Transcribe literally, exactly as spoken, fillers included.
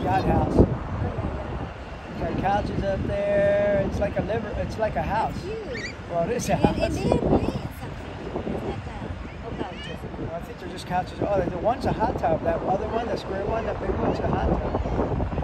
Yacht house. Got couches up there. It's like a liver. It's like a house. Huge. Well, it is a And, house. and they're playing something. It's like a, oh, couches. I think they're just couches. Oh, the one's a hot tub. That other one, the square one, that big one's a hot tub.